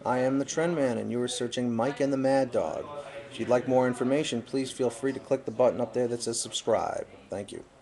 I am the Trend Man, and you are searching Mike and the Mad Dog. If you'd like more information, please feel free to click the button up there that says subscribe. Thank you.